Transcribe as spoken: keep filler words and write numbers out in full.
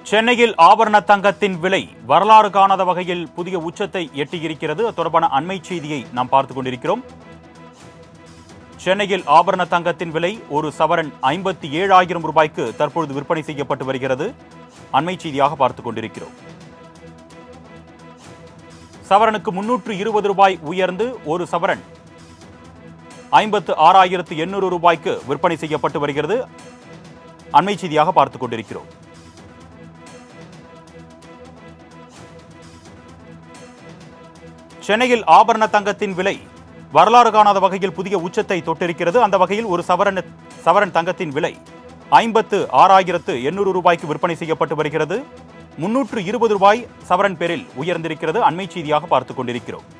சென்னையில் ஆபரண தங்கத்தின் விலை வரலாறு காணாத வகையில் புதிய உச்சத்தை எட்டியிருக்கிறது. அது தொடர்பான அண்மை செய்தியை நாம் பார்த்துக் கொண்டிருக்கிறோம். சென்னையில் ஆபரண தங்கத்தின் விலை ஒரு சவரன் ஐம்பத்தி ஏழாயிரம் ரூபாய்க்கு தற்பொழுது விற்பனை செய்யப்பட்டு வருகிறது. அண்மை செய்தியாக பார்த்துக் கொண்டிருக்கிறோம். சவரனுக்கு முன்னூற்று இருபது ரூபாய் உயர்ந்து ஒரு சவரன் ஐம்பத்து ஆறாயிரத்து எண்ணூறு ரூபாய்க்கு விற்பனை செய்யப்பட்டு வருகிறது. அண்மை செய்தியாக பார்த்துக் கொண்டிருக்கிறோம். சென்னையில் ஆபரண தங்கத்தின் விலை வரலாறு காணாத வகையில் புதிய உச்சத்தை தொட்டிருக்கிறது. அந்த வகையில் ஒரு சவரன் சவரன் தங்கத்தின் விலை ஐம்பத்து ஆறாயிரத்து எண்ணூறு ரூபாய்க்கு விற்பனை செய்யப்பட்டு வருகிறது. முன்னூற்று இருபது ரூபாய் சவரன் பேரில் உயர்ந்திருக்கிறது. அண்மை செய்தியாக பார்த்துக் கொண்டிருக்கிறோம்.